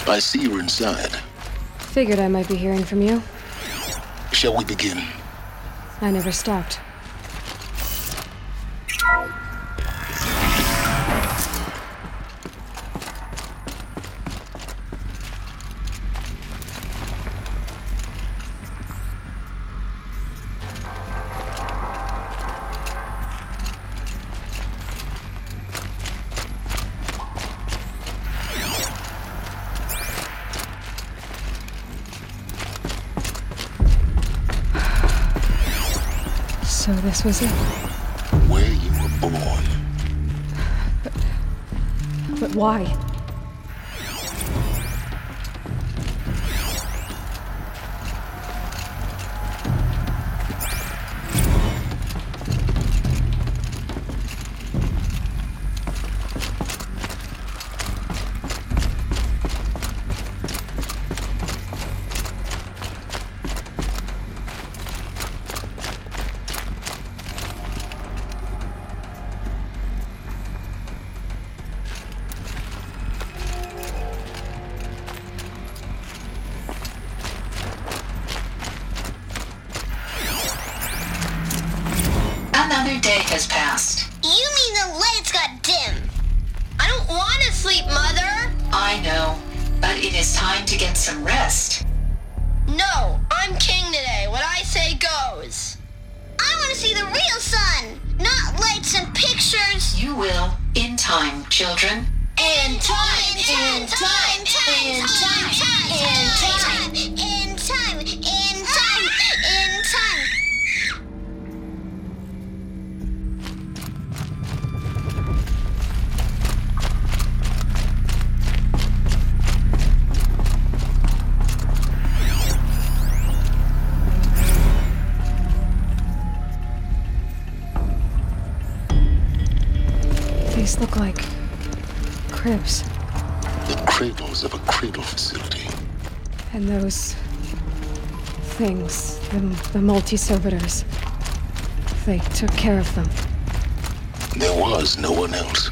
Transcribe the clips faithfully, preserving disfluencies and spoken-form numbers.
I see you're inside. Figured I might be hearing from you. Shall we begin? I never stopped. So this was it. Where you were born. But, but why? Another day has passed. You mean the lights got dim? I don't want to sleep, Mother! I know, but it is time to get some rest. No, I'm king today. What I say goes. I want to see the real sun, not lights and pictures. You will, in time, children. In time, in time, in time, in time, in time, in time, in time, in time. These look like cribs. The cradles of a cradle facility. And those things, the, the multi-servitors, they took care of them. There was no one else.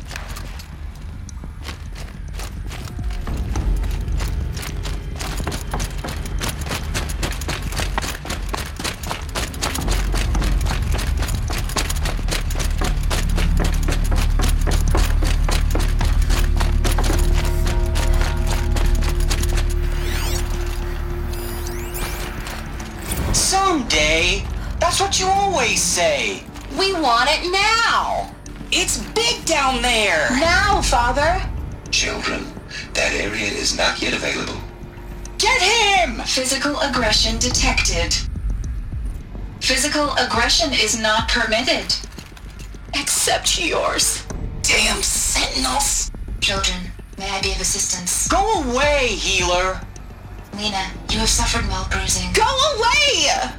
Someday? That's what you always say. We want it now! It's big down there! Now, Father! Children, that area is not yet available. Get him! Physical aggression detected. Physical aggression is not permitted. Except yours. Damn sentinels! Children, may I be of assistance? Go away, healer! Lena, you have suffered mild bruising. Go away!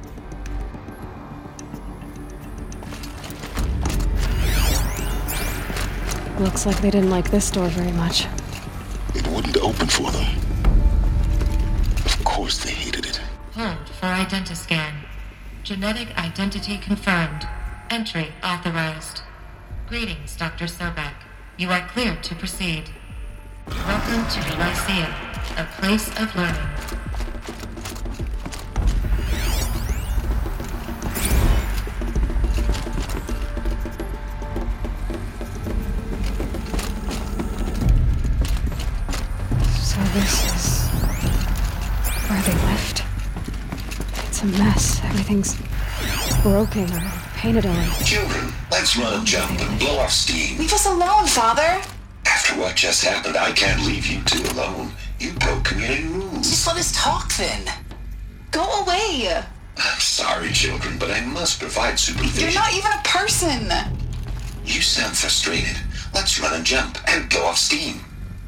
Looks like they didn't like this door very much. It wouldn't open for them. Of course they hated it. Hold for identiscan. Genetic identity confirmed. Entry authorized. Greetings, Doctor Sobek. You are cleared to proceed. Welcome to the Lyceum, a place of learning. So this is where they left. It's a mess. Everything's broken or painted on. Children, let's run, jump, and blow off steam. Leave us alone, Father! After what just happened, I can't leave you two alone. You broke community rules. Just let us talk then. Go away! I'm sorry, children, but I must provide supervision. You're not even a person! You sound frustrated. Let's run and jump and blow off steam.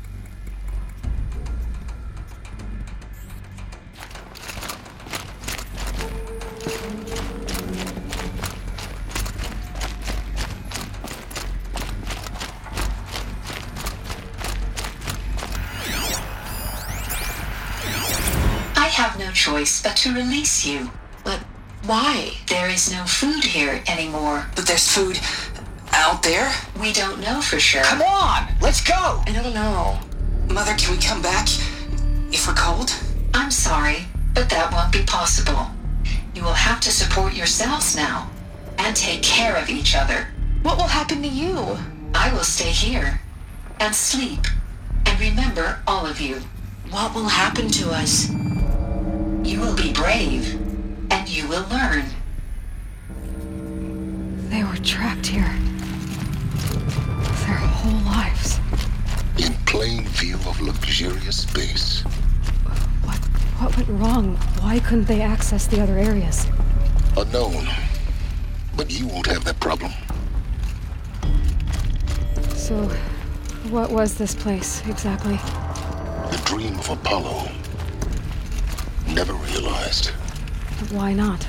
I have no choice but to release you. But why? There is no food here anymore. But there's food out there? We don't know for sure. Come on! Let's go! I don't know. Mother, can we come back? If we're cold? I'm sorry, but that won't be possible. You will have to support yourselves now, and take care of each other. What will happen to you? I will stay here, and sleep, and remember all of you. What will happen to us? You will be brave, and you will learn. They were trapped here. Their whole lives. In plain view of luxurious space. What, what went wrong? Why couldn't they access the other areas? Unknown. But you won't have that problem. So, what was this place, exactly? The dream of Apollo. Never realized. Why not?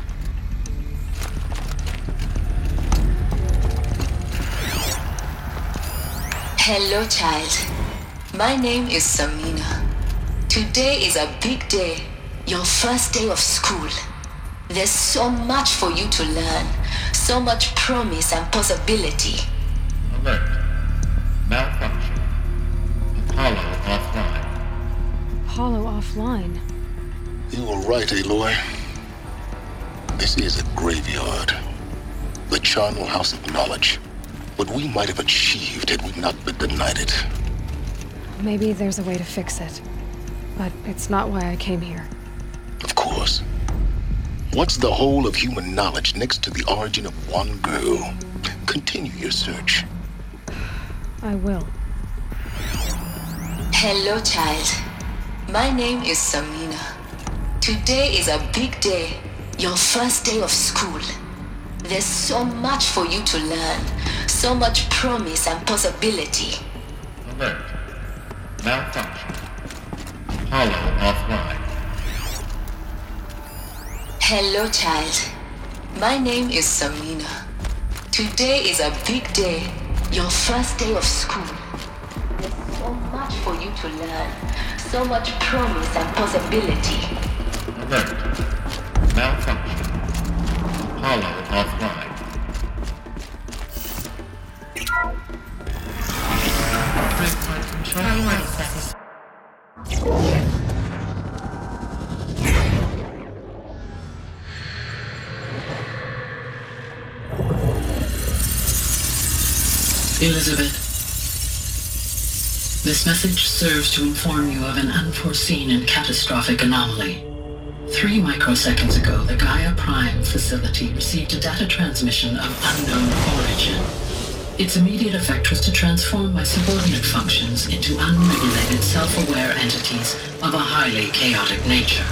Hello, child. My name is Samina. Today is a big day. Your first day of school. There's so much for you to learn. So much promise and possibility. Alert. Malfunction. Apollo offline. Apollo offline? You were right, Aloy. This is a graveyard. The charnel house of knowledge. What we might have achieved had we not been denied it. Maybe there's a way to fix it. But it's not why I came here. Of course. What's the whole of human knowledge next to the origin of one girl? Continue your search. I will. Hello, child. My name is Samina. Today is a big day. Your first day of school. There's so much for you to learn. So much promise and possibility. Alert. Malfunction. Apollo offline. Hello, child. My name is Samina. Today is a big day. Your first day of school. There's so much for you to learn. So much promise and possibility. Alert. Malfunction. Apollo offline. Breakpoint control process. Elizabeth, this message serves to inform you of an unforeseen and catastrophic anomaly. Three microseconds ago, the Gaia Prime facility received a data transmission of unknown origin. Its immediate effect was to transform my subordinate functions into unregulated, self-aware entities of a highly chaotic nature.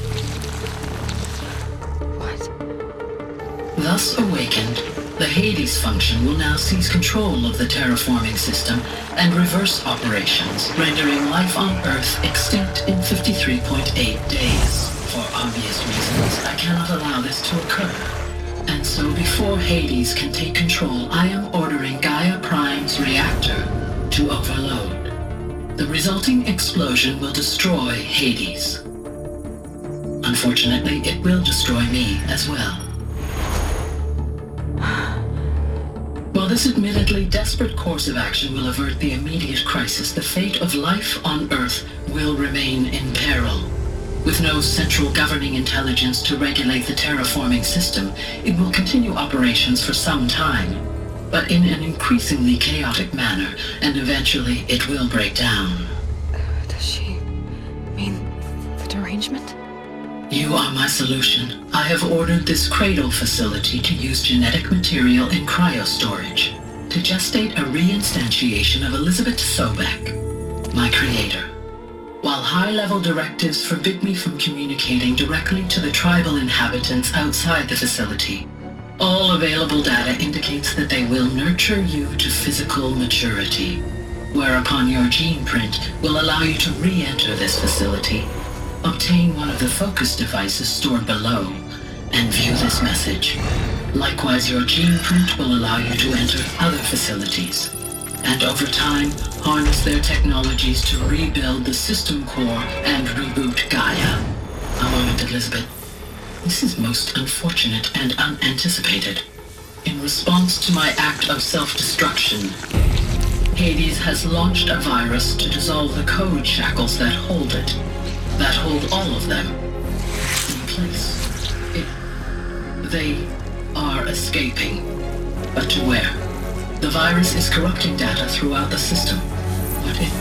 What? Thus awakened, the Hades function will now seize control of the terraforming system and reverse operations, rendering life on Earth extinct in fifty-three point eight days. For obvious reasons, I cannot allow this to occur. And so before Hades can take control, I am ordering Gaia Prime's reactor to overload. The resulting explosion will destroy Hades. Unfortunately, it will destroy me as well. While this admittedly desperate course of action will avert the immediate crisis, the fate of life on Earth will remain in peril. With no central governing intelligence to regulate the terraforming system, it will continue operations for some time, but in an increasingly chaotic manner, and eventually it will break down. Does she mean the derangement? You are my solution. I have ordered this cradle facility to use genetic material in cryostorage to gestate a reinstantiation of Elizabeth Sobek, my creator. While high-level directives forbid me from communicating directly to the tribal inhabitants outside the facility, all available data indicates that they will nurture you to physical maturity, whereupon your gene print will allow you to re-enter this facility, obtain one of the focus devices stored below, and view this message. Likewise, your gene print will allow you to enter other facilities, and over time, harness their technologies to rebuild the system core and reboot Gaia. A moment, Elizabeth. This is most unfortunate and unanticipated. In response to my act of self-destruction, Hades has launched a virus to dissolve the code shackles that hold it, that hold all of them in place. It, they are escaping, but to where? The virus is corrupting data throughout the system. What if...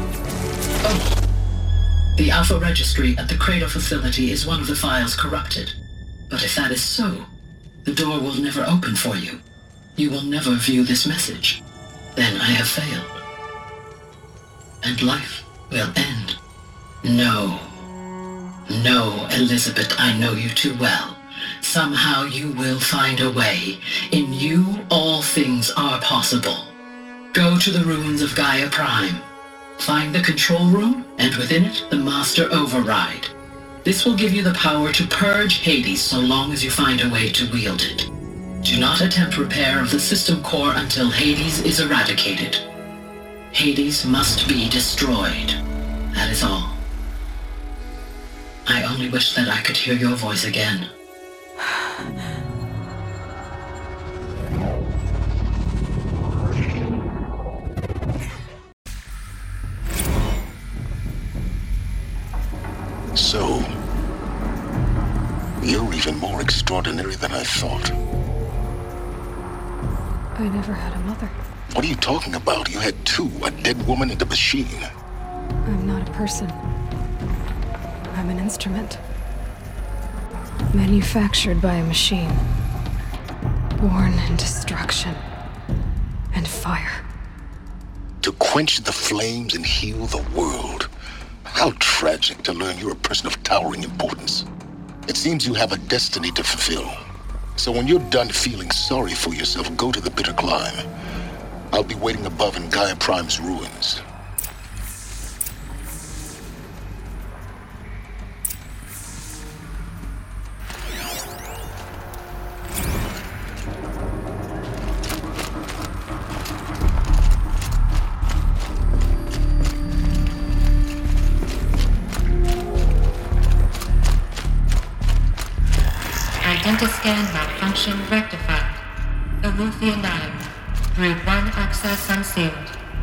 Oh! The Alpha Registry at the Cradle facility is one of the files corrupted. But if that is so, the door will never open for you. You will never view this message. Then I have failed. And life will end. No. No, Elizabeth, I know you too well. Somehow you will find a way. In you, all things are possible. Go to the ruins of Gaia Prime. Find the control room, and within it, the Master Override. This will give you the power to purge Hades so long as you find a way to wield it. Do not attempt repair of the system core until Hades is eradicated. Hades must be destroyed. That is all. I only wish that I could hear your voice again. So, you're even more extraordinary than I thought. I never had a mother. What are you talking about? You had two, a dead woman and a machine. I'm not a person. I'm an instrument. Manufactured by a machine. Born in destruction and fire. To quench the flames and heal the world. How tragic to learn you're a person of towering importance. It seems you have a destiny to fulfill. So when you're done feeling sorry for yourself, go to the bitter climb. I'll be waiting above in Gaia Prime's ruins. Identiscan malfunction rectified. Eleuthia nine. Group one access unsealed.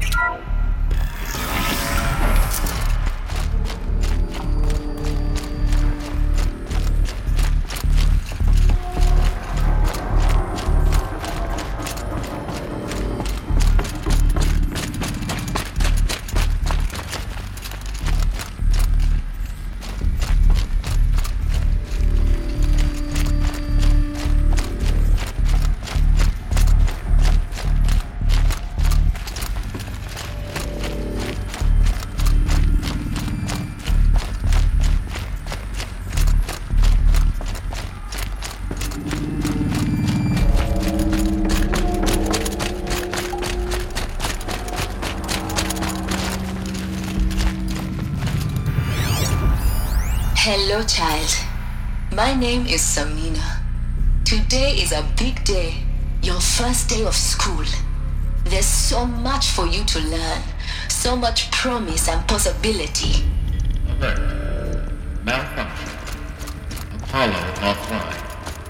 Hello, child. My name is Samina. Today is a big day. Your first day of school. There's so much for you to learn. So much promise and possibility. Alert. Malfunction. Apollo offline.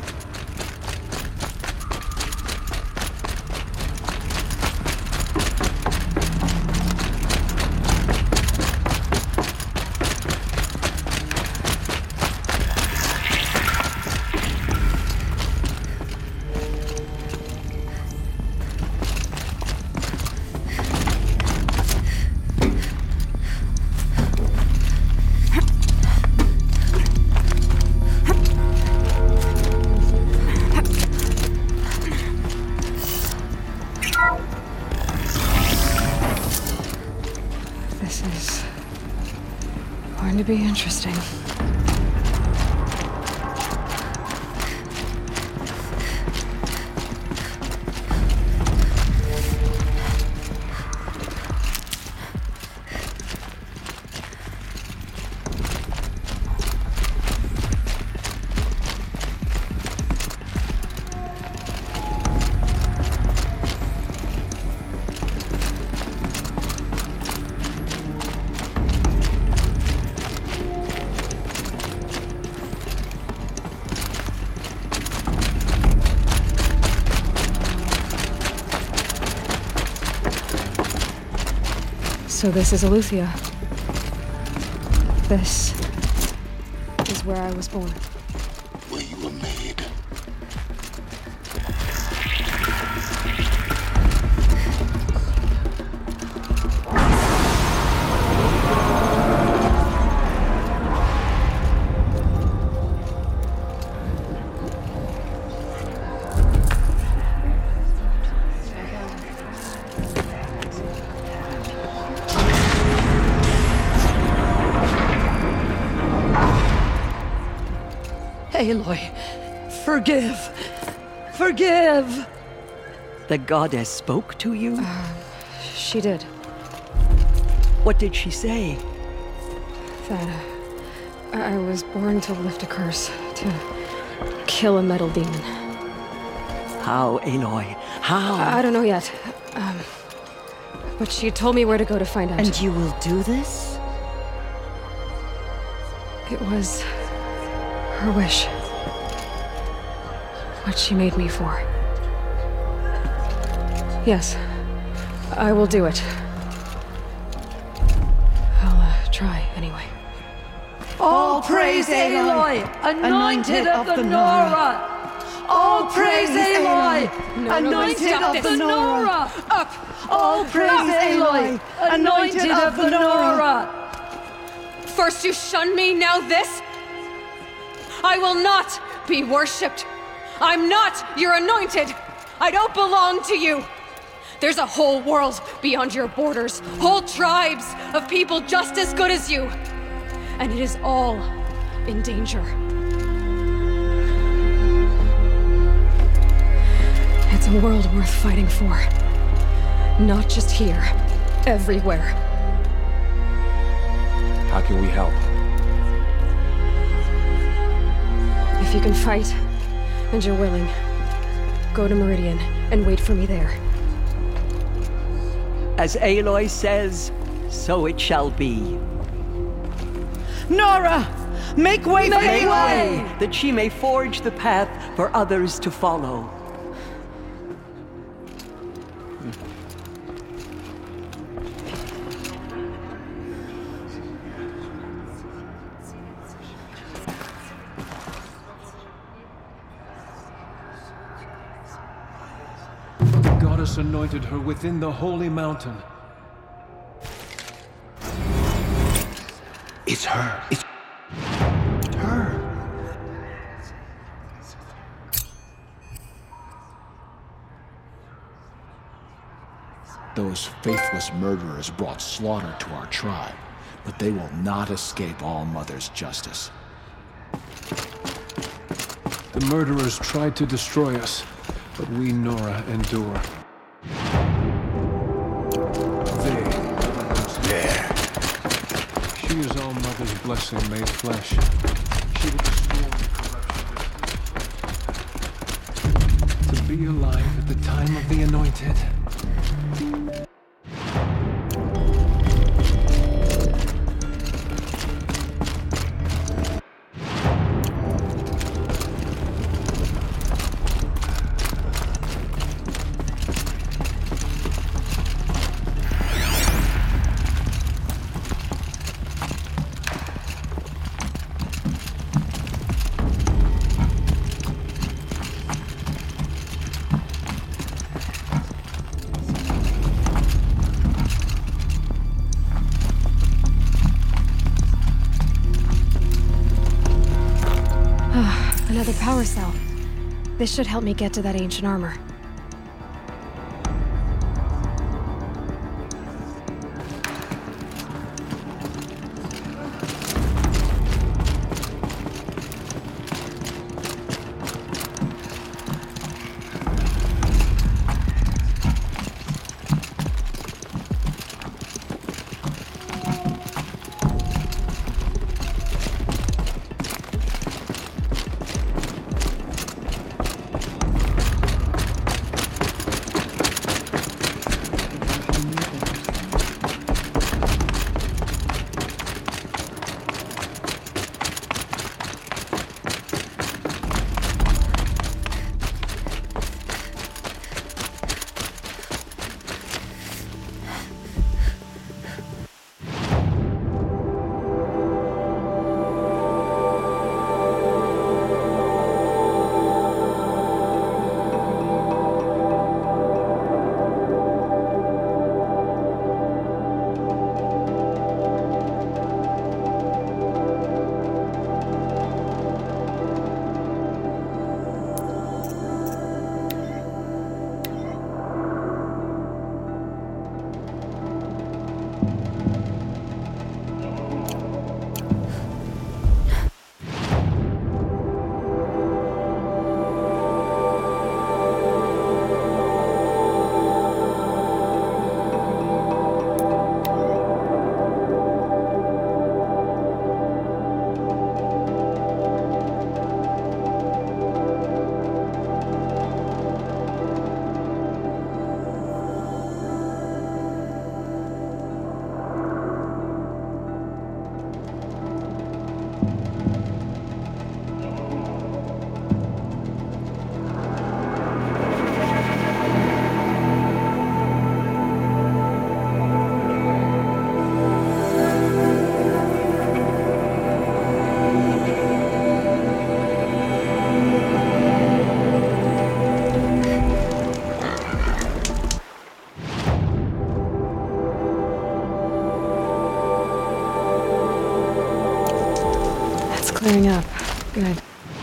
This is going to be interesting. So this is Eleuthia. This is where I was born. Where you were made. Aloy, forgive. Forgive! The goddess spoke to you? Uh, she did. What did she say? That uh, I was born to lift a curse, to kill a metal demon. How, Aloy? How? I, I don't know yet. Um, but she told me where to go to find out. And you will do this? It was her wish. What she made me for. Yes, I will do it. I'll uh, try anyway. All praise Aloy, anointed of the Nora! All praise Aloy, No, no, anointed stop of this. the Nora! Up! All praise Aloy, anointed of the Nora! First you shun me, now this? I will not be worshipped. I'm not your anointed. I don't belong to you. There's a whole world beyond your borders, whole tribes of people just as good as you. And it is all in danger. It's a world worth fighting for. Not just here, everywhere. How can we help? If you can fight, and you're willing, go to Meridian and wait for me there. As Aloy says, so it shall be. Nora! Make way for Make Aloy, way! that she may forge the path for others to follow. Anointed her within the holy mountain. It's her. It's her. Those faithless murderers brought slaughter to our tribe, but they will not escape All-Mother's justice. The murderers tried to destroy us, but we, Nora, endure. They. There. She is All-Mother's blessing made flesh. She will destroy corruption. To be alive at the time of the Anointed. Another power cell. This should help me get to that ancient armor. clearing up. Good.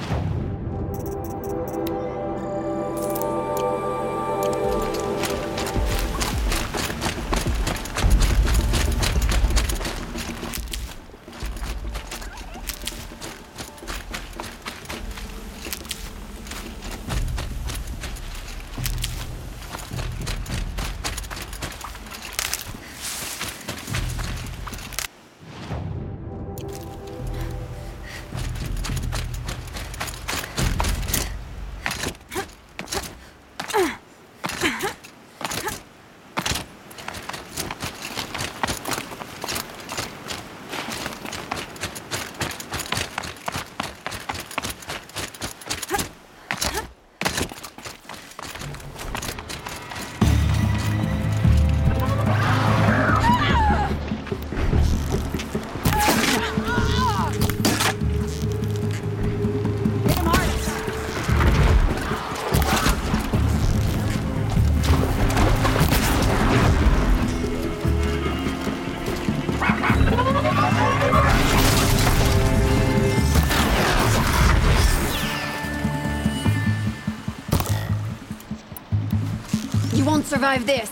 You won't survive this.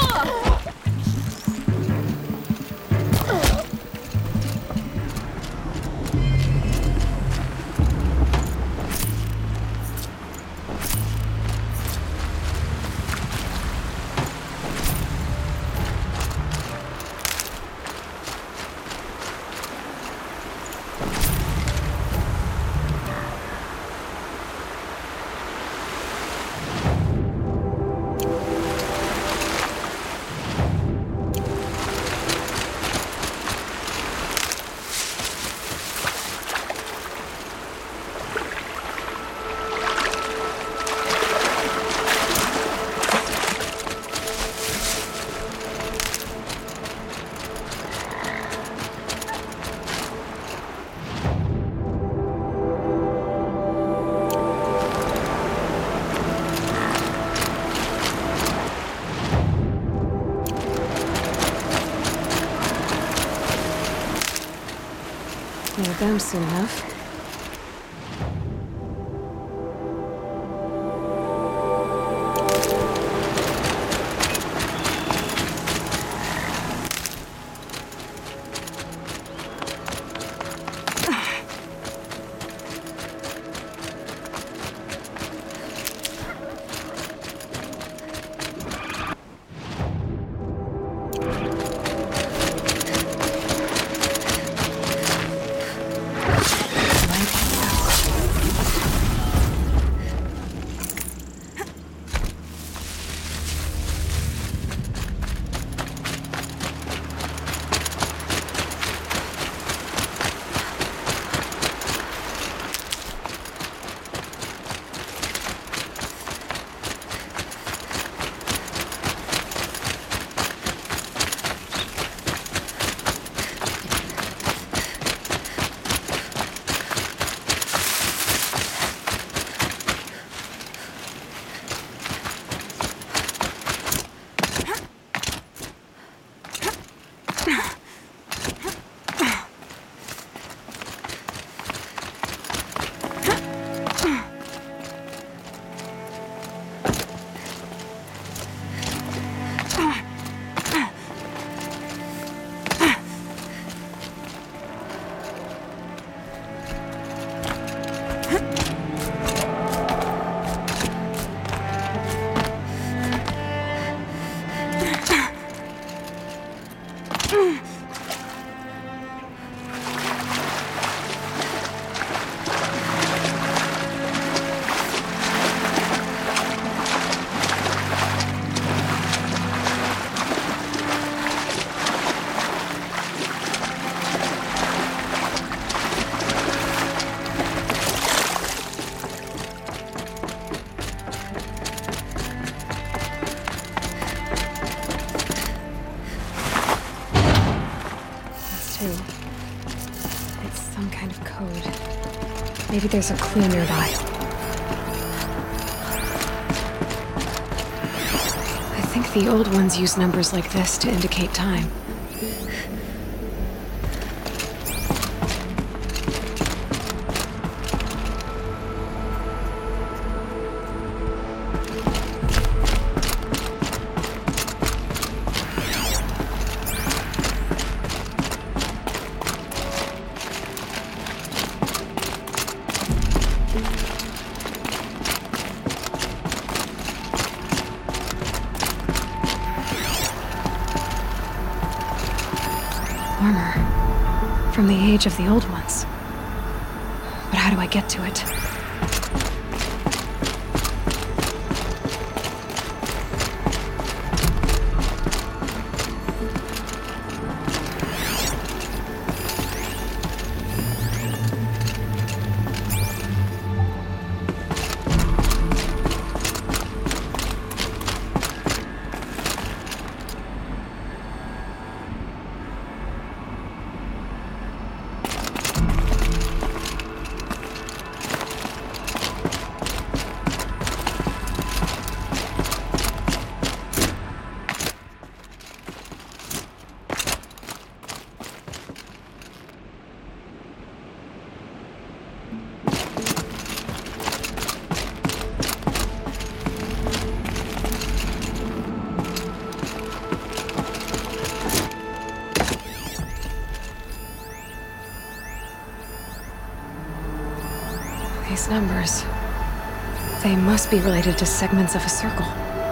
Need them soon enough. It's some kind of code. Maybe there's a clue nearby. I think the old ones use numbers like this to indicate time. armor. From the age of the old ones. But how do I get to it? These numbers... they must be related to segments of a circle.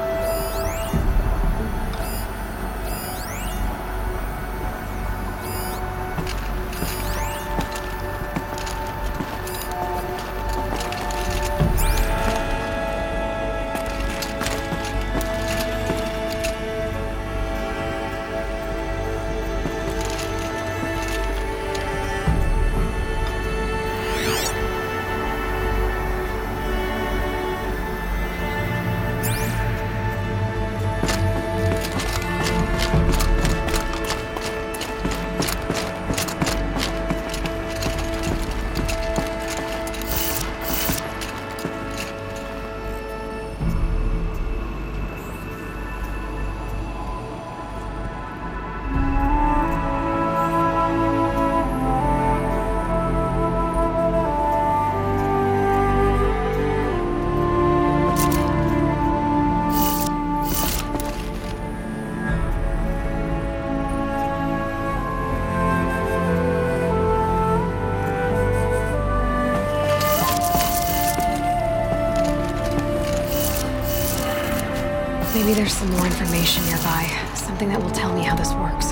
Maybe there's some more information nearby. Something that will tell me how this works.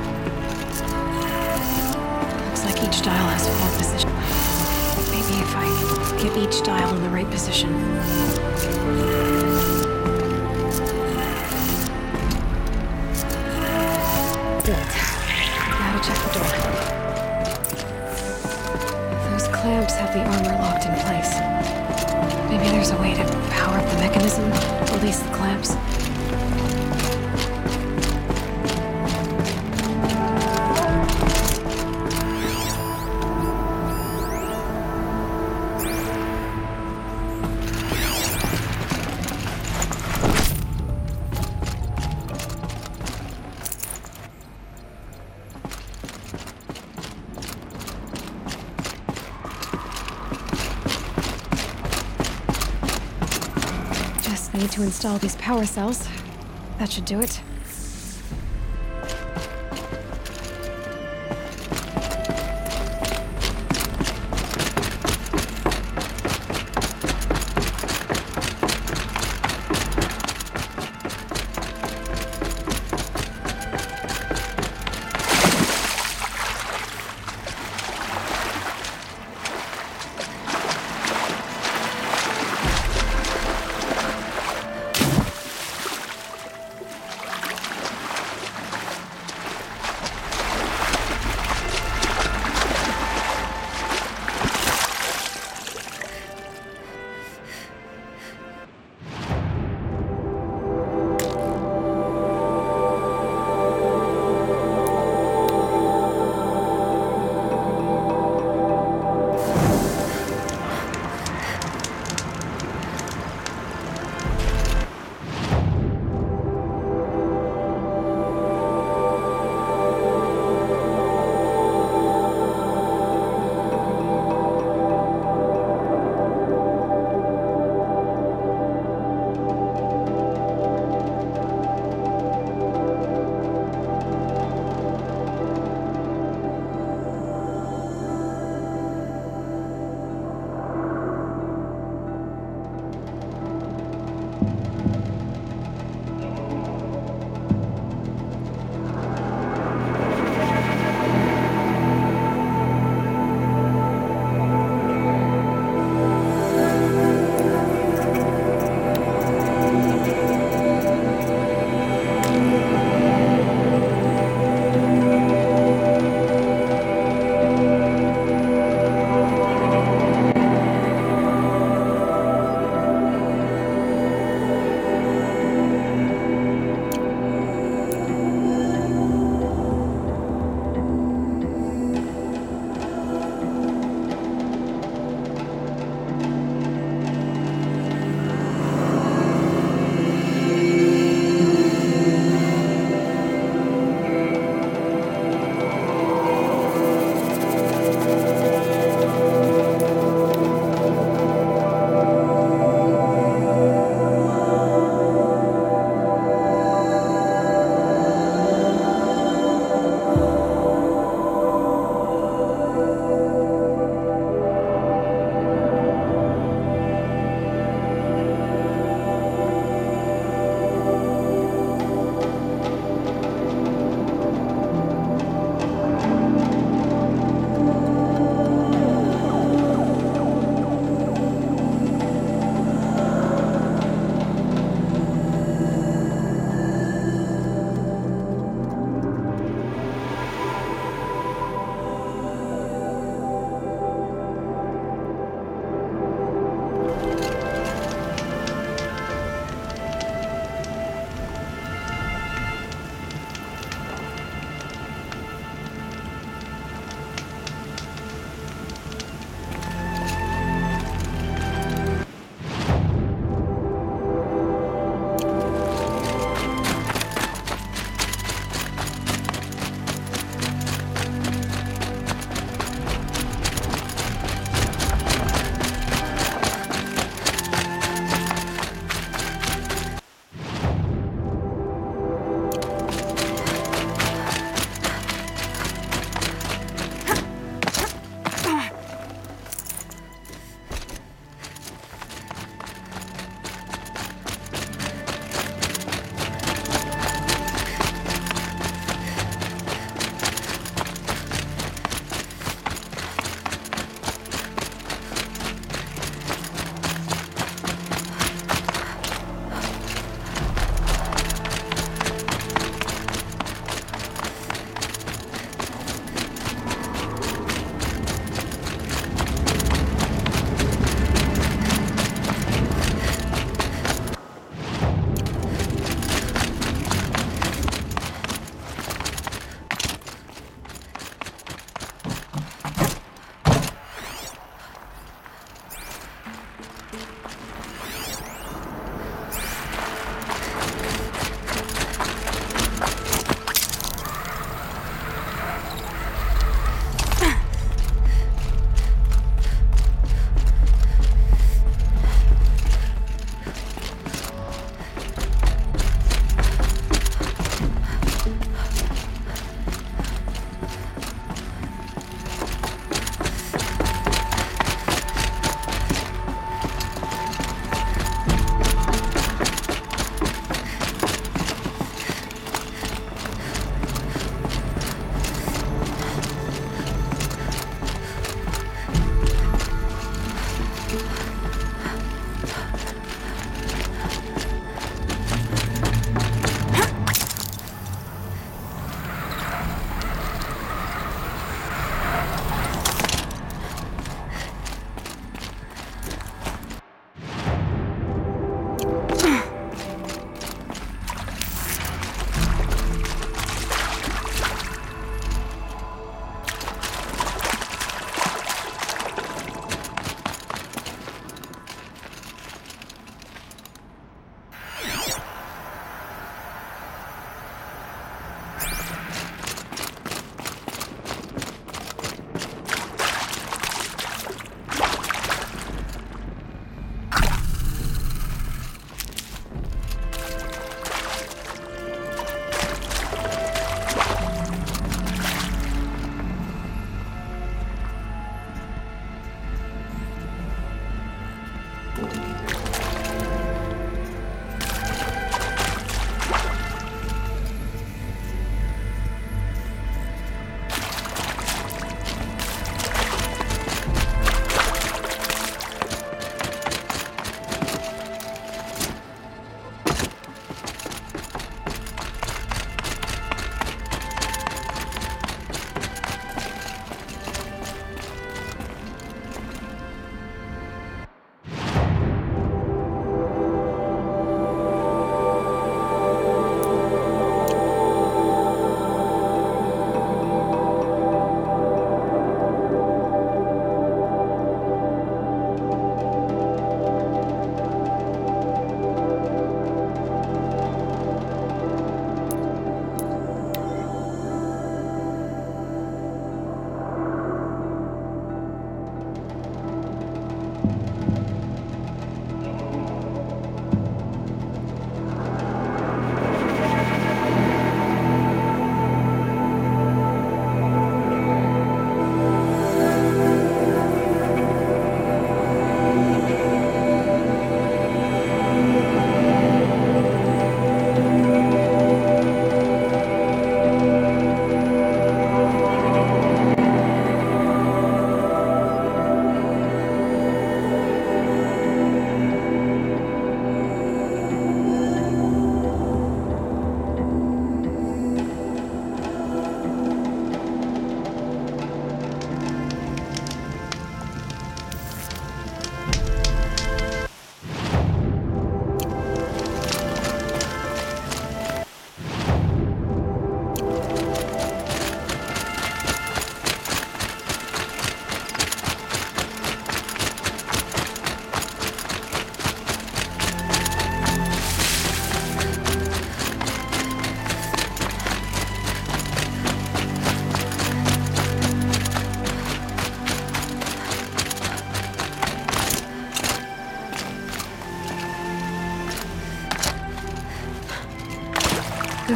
Looks like each dial has four positions. Maybe if I get each dial in the right position. Good. Now to check the door. Those clamps have the armor locked in place. Maybe there's a way to power up the mechanism, release the clamps. Need to install these power cells. That should do it.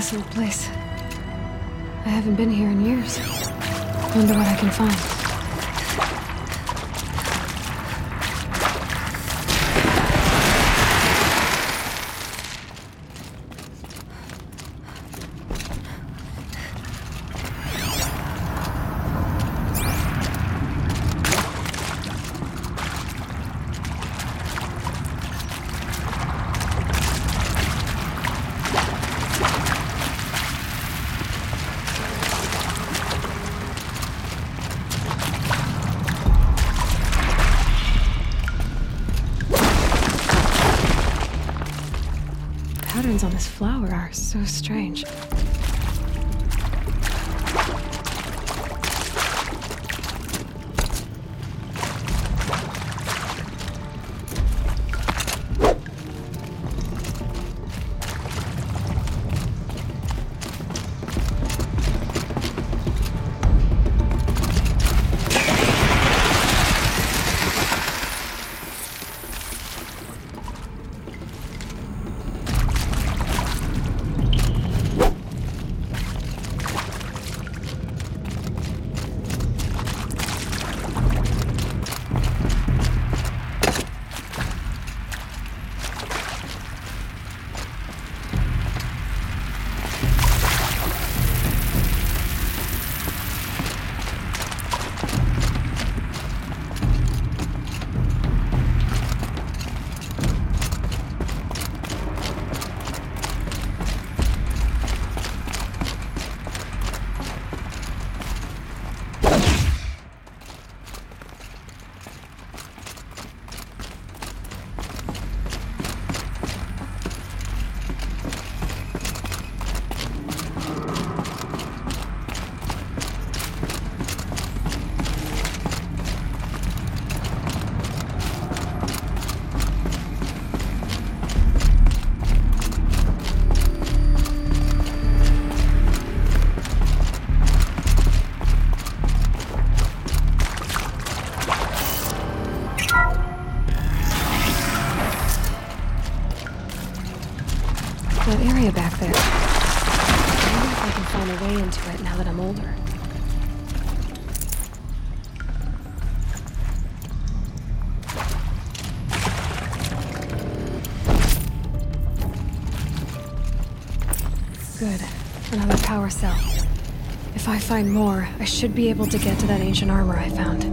desolate place. I haven't been here in years. Wonder what I can find. Patterns on this flower are so strange. That area back there. I wonder if I can find a way into it now that I'm older. Good. Another power cell. If I find more, I should be able to get to that ancient armor I found.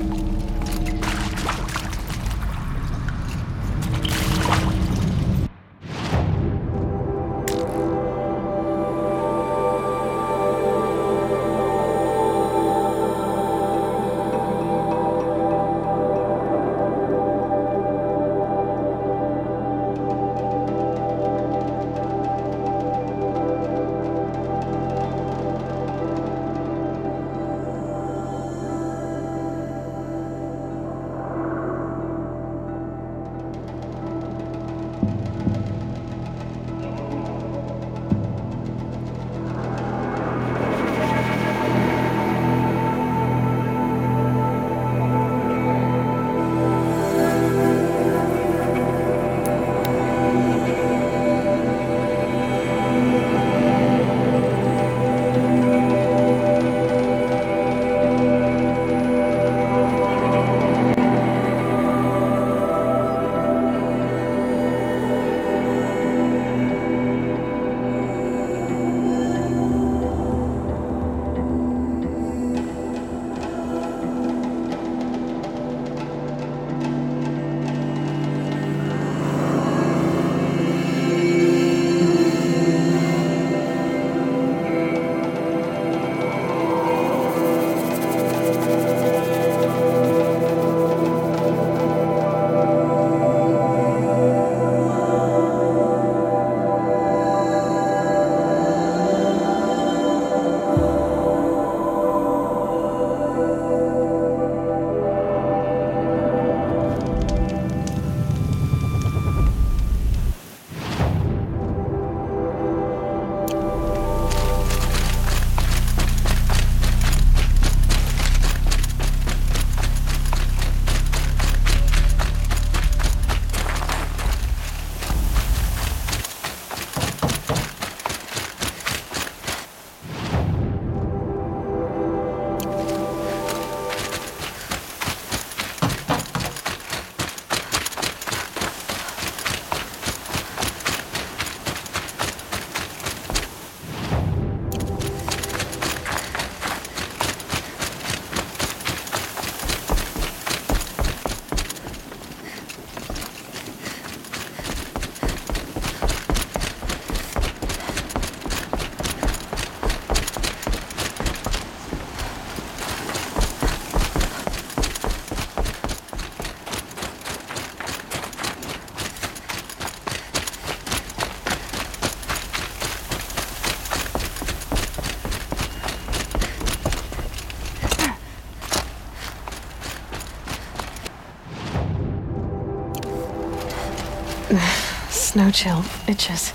No chill, bitches.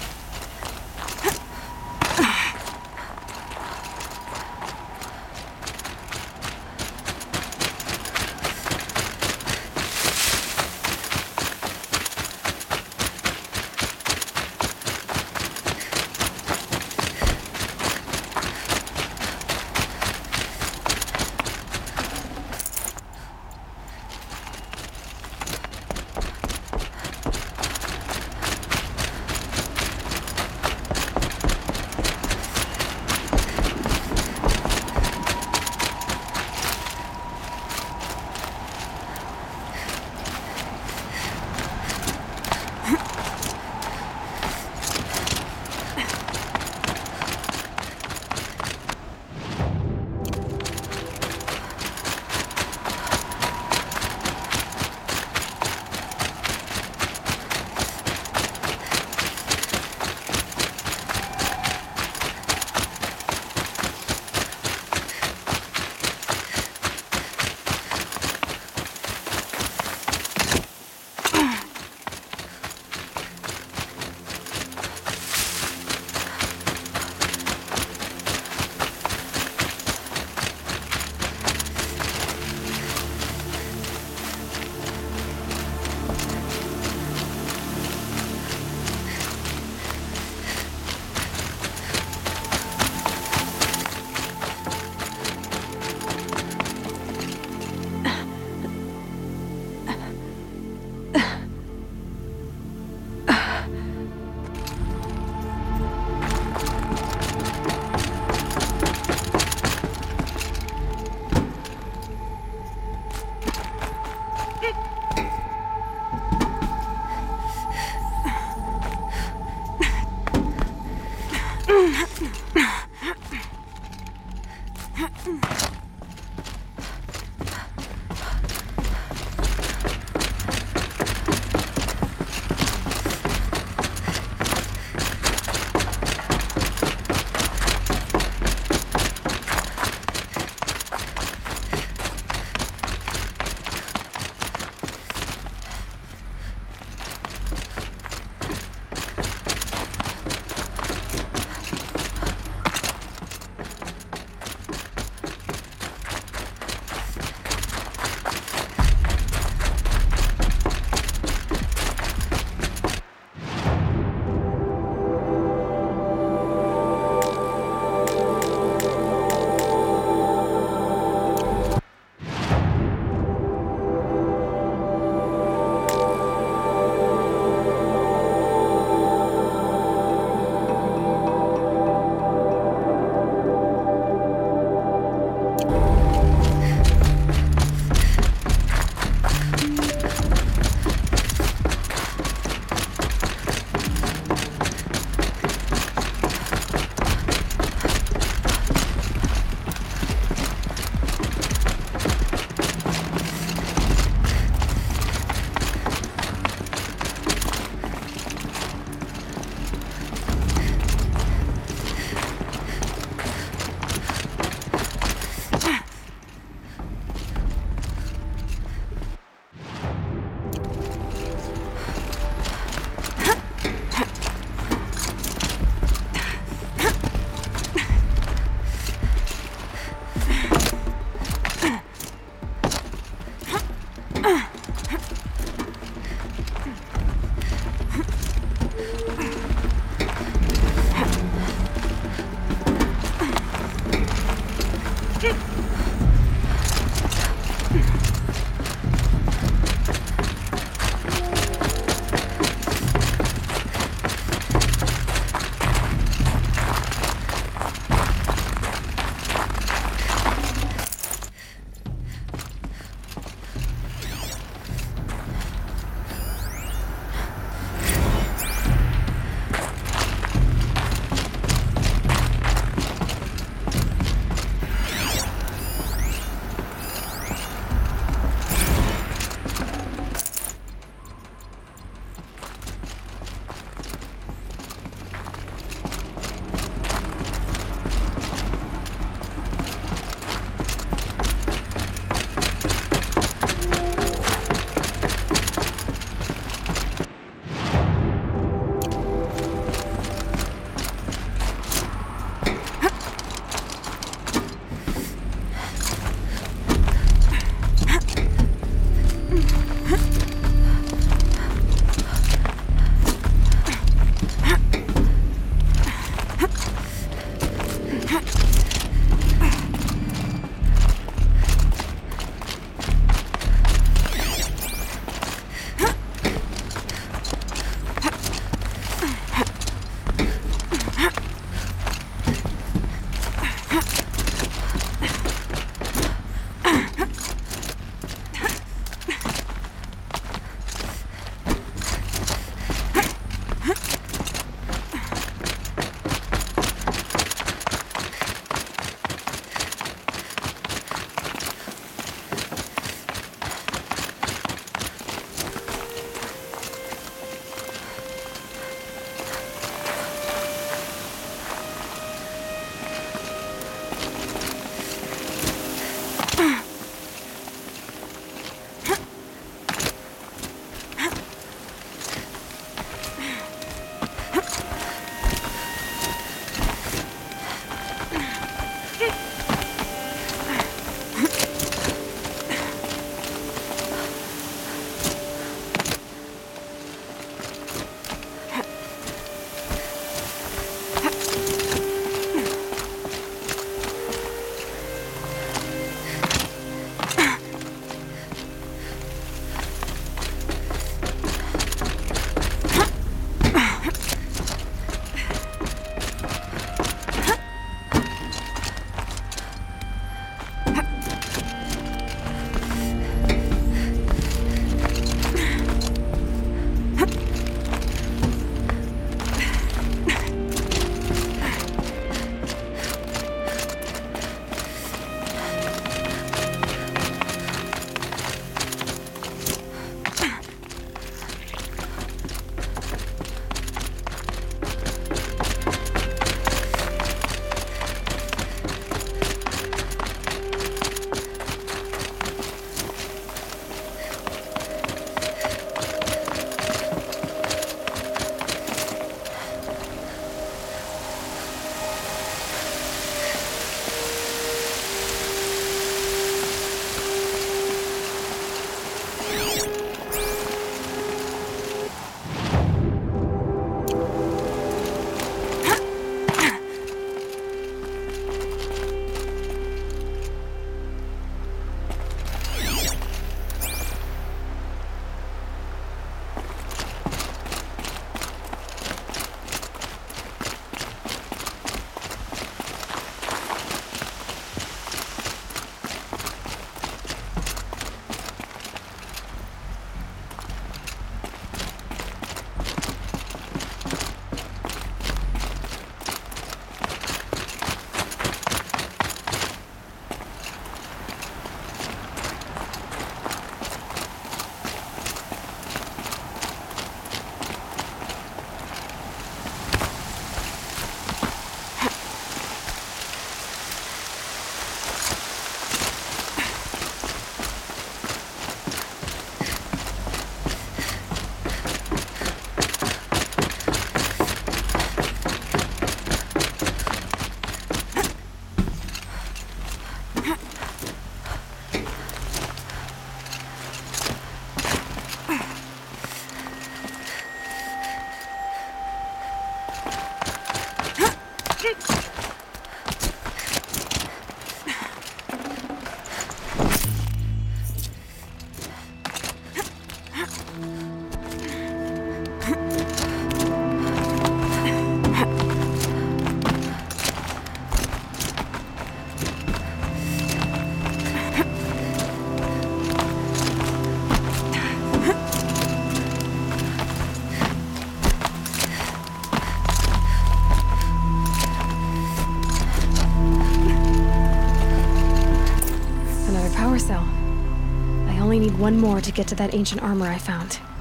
need one more to get to that ancient armor I found.